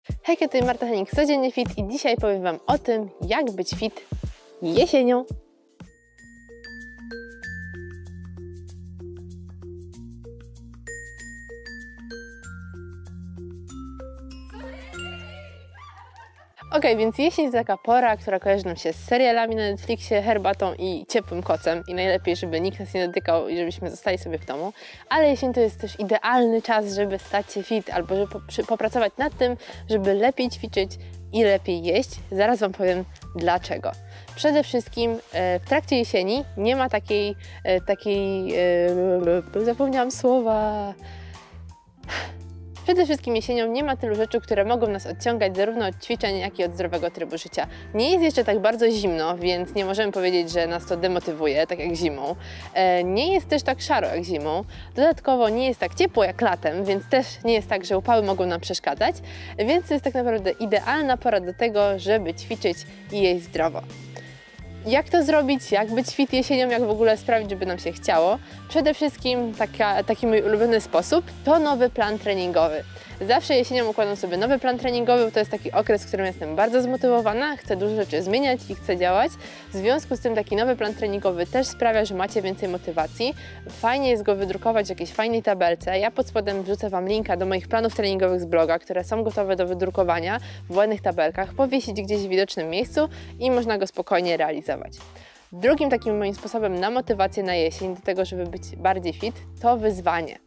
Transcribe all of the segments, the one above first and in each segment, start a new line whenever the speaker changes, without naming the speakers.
Hejka, tutaj Marta Henning, Codziennie Fit i dzisiaj powiem Wam o tym, jak być fit jesienią. Więc jesień to taka pora, która kojarzy nam się z serialami na Netflixie, herbatą i ciepłym kocem. I najlepiej, żeby nikt nas nie dotykał i żebyśmy zostali sobie w domu. Ale jesień to jest też idealny czas, żeby stać się fit albo żeby popracować nad tym, żeby lepiej ćwiczyć i lepiej jeść. Zaraz Wam powiem dlaczego. Przede wszystkim w trakcie jesieni nie ma takiej zapomniałam słowa. Przede wszystkim jesienią nie ma tylu rzeczy, które mogą nas odciągać zarówno od ćwiczeń, jak i od zdrowego trybu życia. Nie jest jeszcze tak bardzo zimno, więc nie możemy powiedzieć, że nas to demotywuje, tak jak zimą. Nie jest też tak szaro jak zimą. Dodatkowo nie jest tak ciepło jak latem, więc też nie jest tak, że upały mogą nam przeszkadzać. Więc to jest tak naprawdę idealna pora do tego, żeby ćwiczyć i jeść zdrowo. Jak to zrobić? Jak być fit jesienią? Jak w ogóle sprawić, żeby nam się chciało? Przede wszystkim taki mój ulubiony sposób to nowy plan treningowy. Zawsze jesienią układam sobie nowy plan treningowy, bo to jest taki okres, w którym jestem bardzo zmotywowana, chcę dużo rzeczy zmieniać i chcę działać. W związku z tym taki nowy plan treningowy też sprawia, że macie więcej motywacji. Fajnie jest go wydrukować w jakiejś fajnej tabelce. Ja pod spodem wrzucę Wam linka do moich planów treningowych z bloga, które są gotowe do wydrukowania w ładnych tabelkach, powiesić gdzieś w widocznym miejscu i można go spokojnie realizować. Drugim takim moim sposobem na motywację na jesień, do tego, żeby być bardziej fit, to wyzwanie.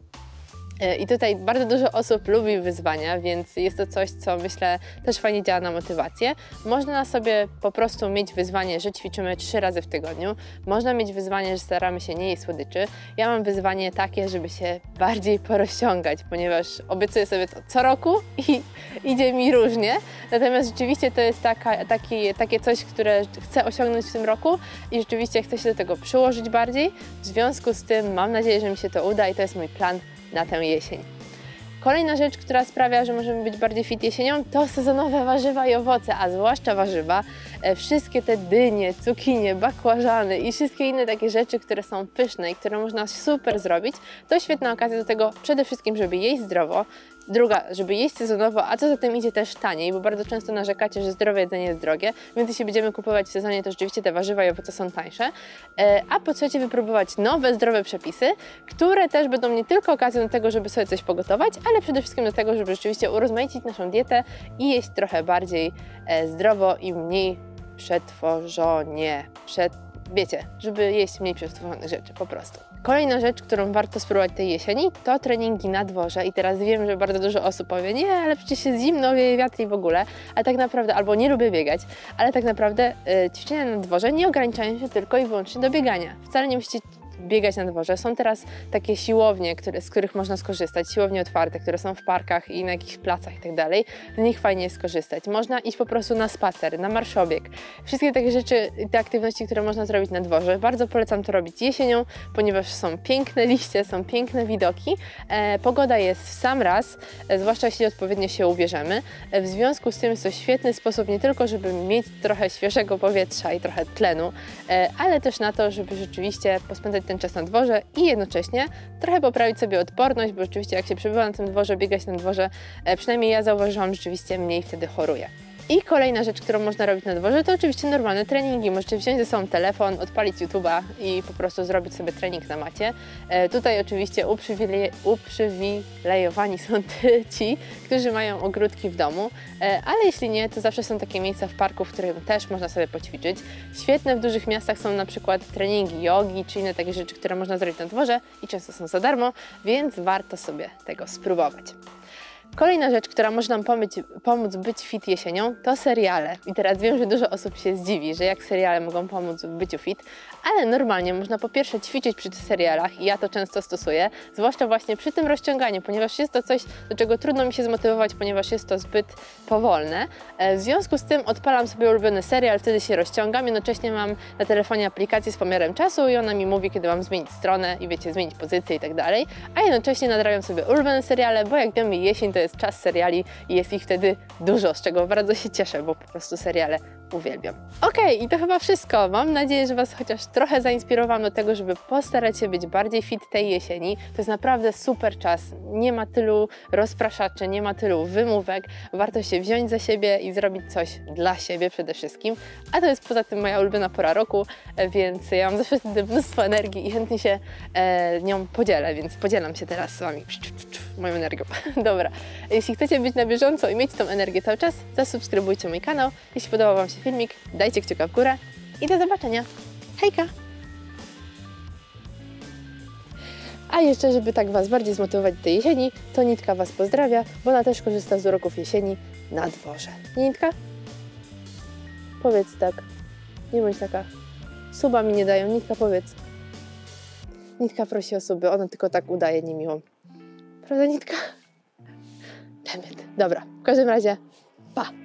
I tutaj bardzo dużo osób lubi wyzwania, więc jest to coś, co myślę też fajnie działa na motywację. Można na sobie po prostu mieć wyzwanie, że ćwiczymy 3 razy w tygodniu. Można mieć wyzwanie, że staramy się nie jeść słodyczy. Ja mam wyzwanie takie, żeby się bardziej porozciągać, ponieważ obiecuję sobie to co roku i idzie mi różnie. Natomiast rzeczywiście to jest takie coś, które chcę osiągnąć w tym roku i rzeczywiście chcę się do tego przyłożyć bardziej. W związku z tym mam nadzieję, że mi się to uda i to jest mój plan na tę jesień. Kolejna rzecz, która sprawia, że możemy być bardziej fit jesienią, to sezonowe warzywa i owoce, a zwłaszcza warzywa. Wszystkie te dynie, cukinie, bakłażany i wszystkie inne takie rzeczy, które są pyszne i które można super zrobić, to świetna okazja do tego przede wszystkim, żeby jeść zdrowo. Druga, żeby jeść sezonowo, a co za tym idzie też taniej, bo bardzo często narzekacie, że zdrowe jedzenie jest drogie, więc jeśli będziemy kupować w sezonie, to rzeczywiście te warzywa i owoce są tańsze. A po trzecie, wypróbować nowe, zdrowe przepisy, które też będą nie tylko okazją do tego, żeby sobie coś pogotować, ale przede wszystkim do tego, żeby rzeczywiście urozmaicić naszą dietę i jeść trochę bardziej zdrowo i mniej przetworzone. Wiecie, żeby jeść mniej przetworzonych rzeczy po prostu. Kolejna rzecz, którą warto spróbować tej jesieni, to treningi na dworze. I teraz wiem, że bardzo dużo osób powie, nie, ale przecież jest zimno, wieje wiatr i w ogóle. Ale tak naprawdę, albo nie lubię biegać, ale tak naprawdę ćwiczenia na dworze nie ograniczają się tylko i wyłącznie do biegania. Wcale nie musicie biegać na dworze. Są teraz takie siłownie, z których można skorzystać, siłownie otwarte, które są w parkach i na jakichś placach i tak dalej. Z nich fajnie jest skorzystać. Można iść po prostu na spacer, na marszobieg. Wszystkie takie rzeczy, te aktywności, które można zrobić na dworze. Bardzo polecam to robić jesienią, ponieważ są piękne liście, są piękne widoki. Pogoda jest w sam raz, zwłaszcza jeśli odpowiednio się ubierzemy. W związku z tym jest to świetny sposób nie tylko, żeby mieć trochę świeżego powietrza i trochę tlenu, ale też na to, żeby rzeczywiście pospędzać ten czas na dworze i jednocześnie trochę poprawić sobie odporność, bo rzeczywiście jak się przebywa na tym dworze, biegać na dworze, przynajmniej ja zauważyłam, rzeczywiście mniej wtedy choruję. I kolejna rzecz, którą można robić na dworze, to oczywiście normalne treningi. Możecie wziąć ze sobą telefon, odpalić YouTube'a i po prostu zrobić sobie trening na macie. Tutaj oczywiście uprzywilejowani są ci, którzy mają ogródki w domu, ale jeśli nie, to zawsze są takie miejsca w parku, w którym też można sobie poćwiczyć. Świetne w dużych miastach są na przykład treningi jogi, czy inne takie rzeczy, które można zrobić na dworze i często są za darmo, więc warto sobie tego spróbować. Kolejna rzecz, która może nam pomóc być fit jesienią, to seriale. I teraz wiem, że dużo osób się zdziwi, że jak seriale mogą pomóc w byciu fit, ale normalnie można po pierwsze ćwiczyć przy tych serialach i ja to często stosuję, zwłaszcza właśnie przy tym rozciąganiu, ponieważ jest to coś, do czego trudno mi się zmotywować, ponieważ jest to zbyt powolne. W związku z tym odpalam sobie ulubiony serial, wtedy się rozciągam, jednocześnie mam na telefonie aplikację z pomiarem czasu i ona mi mówi, kiedy mam zmienić stronę i wiecie, zmienić pozycję i tak dalej, a jednocześnie nadrabiam sobie ulubione seriale, bo jak wiemy, jesień to jest czas seriali i jest ich wtedy dużo, z czego bardzo się cieszę, bo po prostu seriale uwielbiam. Okej, i to chyba wszystko. Mam nadzieję, że Was chociaż trochę zainspirowałam do tego, żeby postarać się być bardziej fit tej jesieni. To jest naprawdę super czas. Nie ma tylu rozpraszaczy, nie ma tylu wymówek. Warto się wziąć za siebie i zrobić coś dla siebie przede wszystkim. A to jest poza tym moja ulubiona pora roku, więc ja mam zawsze wtedy mnóstwo energii i chętnie się nią podzielę, więc podzielam się teraz z Wami moją energią. Dobra, jeśli chcecie być na bieżąco i mieć tą energię cały czas, zasubskrybujcie mój kanał. Jeśli podobał Wam się filmik, dajcie kciuka w górę i do zobaczenia. Hejka! A jeszcze, żeby tak Was bardziej zmotywować do tej jesieni, to Nitka Was pozdrawia, bo ona też korzysta z uroków jesieni na dworze. Nie, Nitka? Powiedz tak. Nie bądź taka. Suba mi nie dają. Nitka, powiedz. Nitka prosi o suby, ona tylko tak udaje niemiłą. Prawda, Nitka? Dobra, w każdym razie, pa!